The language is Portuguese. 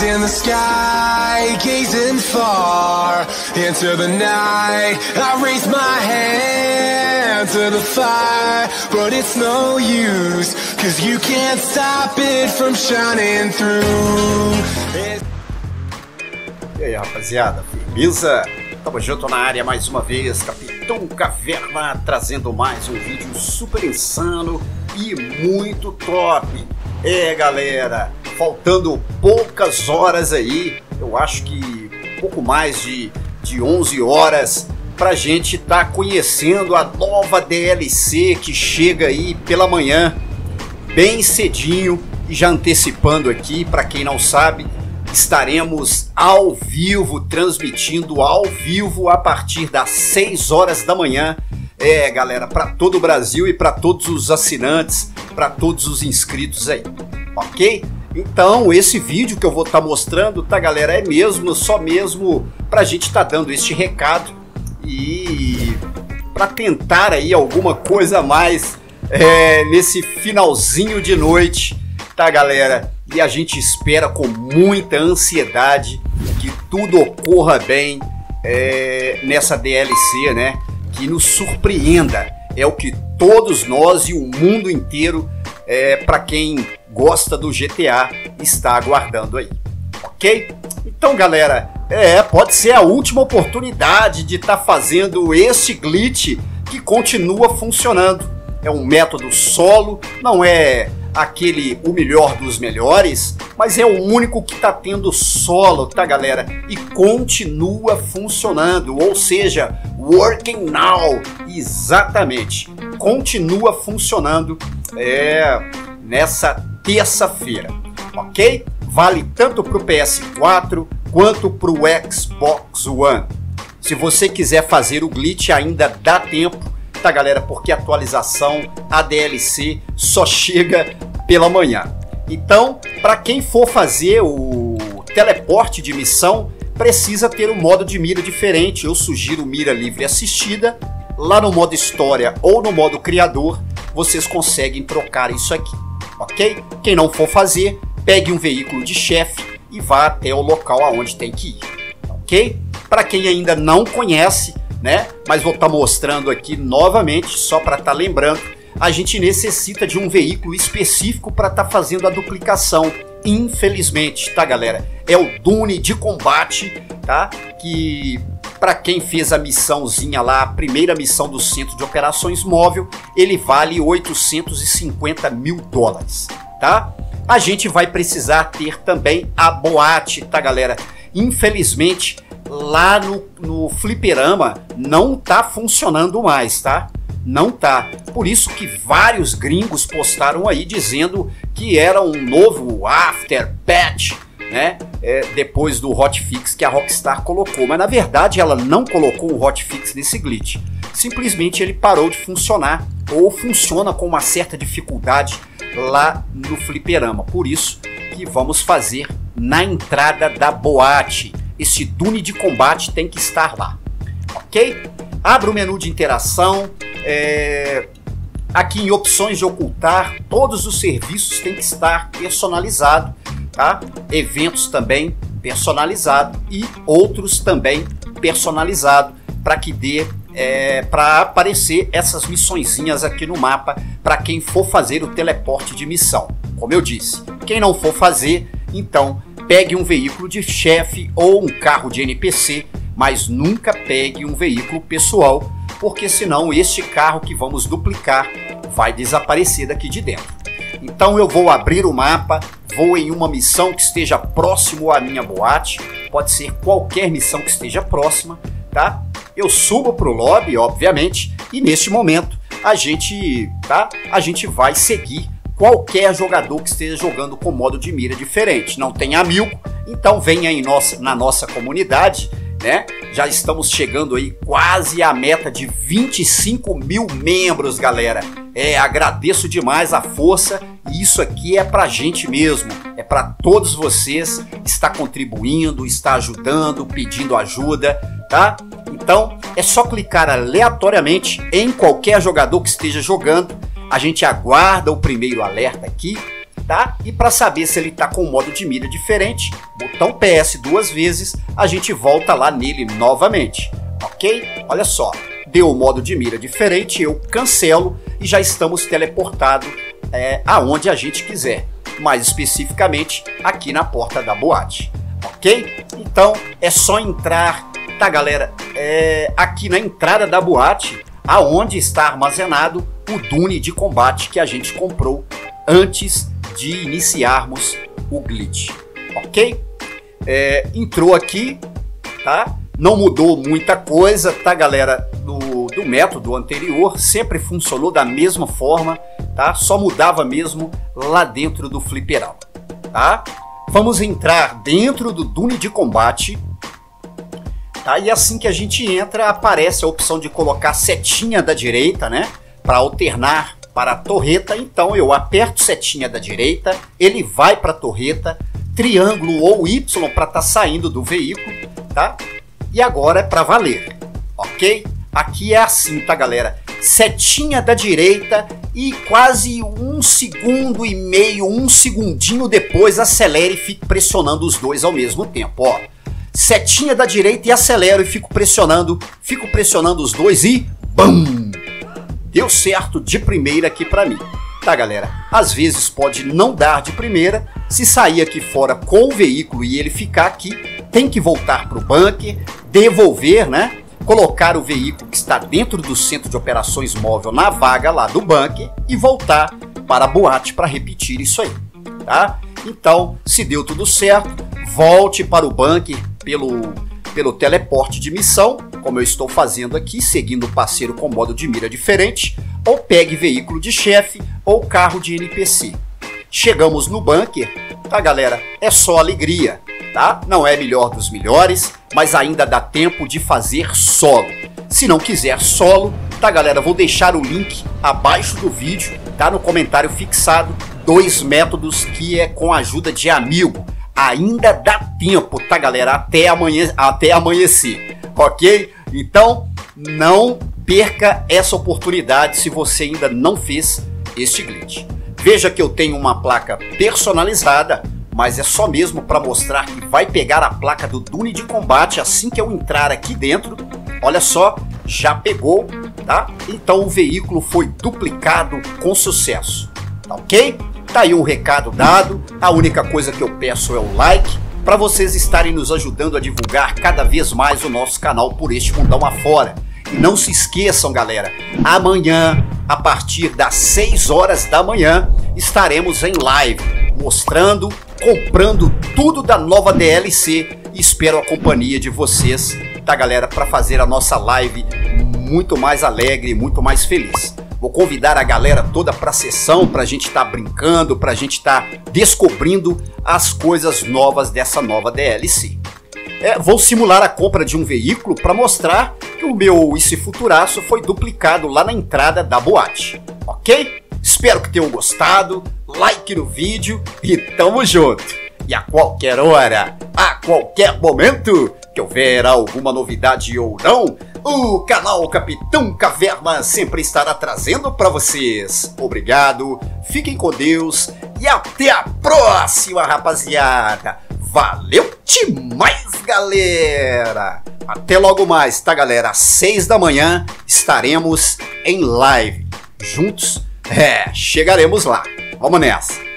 eyes in the sky, gazing far into the night. I raise my hand to the fire, but it's no use, 'cause you can't stop it from shining through. E aí, rapaziada, firmeza? Tamo junto na área mais uma vez, Capitão Caverna, trazendo mais um vídeo super insano e muito top. Galera, faltando poucas horas aí, eu acho que pouco mais de 11 horas pra gente tá conhecendo a nova DLC que chega aí pela manhã, bem cedinho. E já antecipando aqui, para quem não sabe, estaremos ao vivo, transmitindo ao vivo a partir das 6 horas da manhã. Galera, para todo o Brasil e para todos os assinantes, para todos os inscritos aí, ok? Então esse vídeo que eu vou estar mostrando, tá galera, é mesmo, só mesmo pra gente estar dando este recado e para tentar aí alguma coisa a mais nesse finalzinho de noite, tá galera? E a gente espera com muita ansiedade que tudo ocorra bem nessa DLC, né? Que nos surpreenda, é o que todos nós e o mundo inteiro, para quem gosta do GTA, está aguardando aí, ok? Então galera, pode ser a última oportunidade de estar fazendo esse glitch que continua funcionando. É um método solo, não é o melhor dos melhores, mas é o único que está tendo solo, tá galera? E continua funcionando, ou seja, working now, exatamente, continua funcionando nessa terça-feira, ok? Vale tanto para o PS4 quanto para o Xbox One. Se você quiser fazer o glitch ainda dá tempo, tá galera? Porque a atualização, a DLC, só chega pela manhã. Então, para quem for fazer o teleporte de missão, precisa ter um modo de mira diferente. Eu sugiro mira livre assistida. Lá no modo história ou no modo criador, vocês conseguem trocar isso aqui, ok? Quem não for fazer, pegue um veículo de chefe e vá até o local aonde tem que ir, ok? Para quem ainda não conhece, né? Mas vou estar mostrando aqui novamente, só para estar lembrando, a gente necessita de um veículo específico para estar fazendo a duplicação. Infelizmente, tá galera? É o Dune de combate, tá? Que para quem fez a missãozinha lá, a primeira missão do Centro de Operações Móvel, ele vale 850 mil dólares, tá? A gente vai precisar ter também a boate, tá galera? Infelizmente, lá no fliperama não tá funcionando mais, tá? Não tá. Por isso que vários gringos postaram aí dizendo que era um novo after patch, né? Depois do hotfix que a Rockstar colocou. Mas na verdade ela não colocou um hotfix nesse glitch. Simplesmente ele parou de funcionar, ou funciona com uma certa dificuldade lá no fliperama. Por isso que vamos fazer na entrada da boate. Esse Dune de combate tem que estar lá, ok? Abra o menu de interação, aqui em opções de ocultar, todos os serviços têm que estar personalizado, tá? Eventos também personalizado e outros também personalizado, para que dê para aparecer essas missõezinhas aqui no mapa para quem for fazer o teleporte de missão. Como eu disse, quem não for fazer, então pegue um veículo de chefe ou um carro de NPC, mas nunca pegue um veículo pessoal, porque senão este carro que vamos duplicar vai desaparecer daqui de dentro. Então eu vou abrir o mapa, vou em uma missão que esteja próximo à minha boate, pode ser qualquer missão que esteja próxima, tá? Eu subo para o lobby, obviamente, e neste momento a gente vai seguir qualquer jogador que esteja jogando com modo de mira diferente. Não tem amigo, então venha na nossa comunidade, né? Já estamos chegando aí quase à meta de 25 mil membros, galera. Agradeço demais a força, e isso aqui é pra gente mesmo, é para todos vocês, está contribuindo, está ajudando, pedindo ajuda, tá? Então é só clicar aleatoriamente em qualquer jogador que esteja jogando. A gente aguarda o primeiro alerta aqui, tá? E para saber se ele tá com um modo de mira diferente, botão PS 2 vezes, a gente volta lá nele novamente, ok? Olha só, deu o modo de mira diferente, eu cancelo e já estamos teleportados aonde a gente quiser, mais especificamente aqui na porta da boate, ok? Então é só entrar, tá galera, aqui na entrada da boate, aonde está armazenado o Dune de combate que a gente comprou antes de iniciarmos o glitch, ok? Entrou aqui, tá? Não mudou muita coisa, tá galera, do método anterior, sempre funcionou da mesma forma, tá? Só mudava mesmo lá dentro do fliperama, tá? Vamos entrar dentro do Dune de combate, tá? E assim que a gente entra, aparece a opção de colocar setinha da direita, né? Para alternar para a torreta, então eu aperto setinha da direita, ele vai para a torreta, triângulo ou Y para estar saindo do veículo, tá? E agora é para valer, ok? Aqui é assim, tá galera? Setinha da direita e quase 1,5 segundo, 1 segundinho depois acelere e fique pressionando os dois ao mesmo tempo, ó. Setinha da direita e acelero e fico pressionando os dois e BAM! Deu certo de primeira aqui pra mim, tá galera? Às vezes pode não dar de primeira, se sair aqui fora com o veículo e ele ficar aqui, tem que voltar pro bunker, devolver, né? Colocar o veículo que está dentro do centro de operações móvel na vaga lá do bunker e voltar para a boate para repetir isso aí, tá? Então, se deu tudo certo, volte para o bunker pelo teleporte de missão, como eu estou fazendo aqui, seguindo o parceiro com modo de mira diferente, ou pegue veículo de chefe ou carro de NPC. Chegamos no bunker, tá galera? É só alegria, tá? Não é melhor dos melhores, mas ainda dá tempo de fazer solo. Se não quiser solo, tá galera? Vou deixar o link abaixo do vídeo, tá? No comentário fixado, 2 métodos que é com a ajuda de amigo. Ainda dá tempo, tá galera? Até amanhecer, ok? Então, não perca essa oportunidade se você ainda não fez este glitch. Veja que eu tenho uma placa personalizada, mas é só mesmo para mostrar que vai pegar a placa do Dune de combate assim que eu entrar aqui dentro. Olha só, já pegou, tá? Então o veículo foi duplicado com sucesso, tá ok? Tá aí um recado dado, a única coisa que eu peço é o like, para vocês estarem nos ajudando a divulgar cada vez mais o nosso canal por este mundão afora. E não se esqueçam galera, amanhã, a partir das 6 horas da manhã, estaremos em live, mostrando, comprando tudo da nova DLC e espero a companhia de vocês, tá galera, para fazer a nossa live muito mais alegre, muito mais feliz. Vou convidar a galera toda para a sessão, para a gente estar brincando, para a gente estar descobrindo as coisas novas dessa nova DLC. Vou simular a compra de um veículo para mostrar que o meu Esse Futuraço foi duplicado lá na entrada da boate, ok? Espero que tenham gostado, like no vídeo e tamo junto! E a qualquer hora, a qualquer momento, que houver alguma novidade ou não, o canal Capitão Caverna sempre estará trazendo para vocês. Obrigado, fiquem com Deus e até a próxima, rapaziada. Valeu demais, galera. Até logo mais, tá, galera? Às 6 da manhã estaremos em live. Juntos, chegaremos lá. Vamos nessa.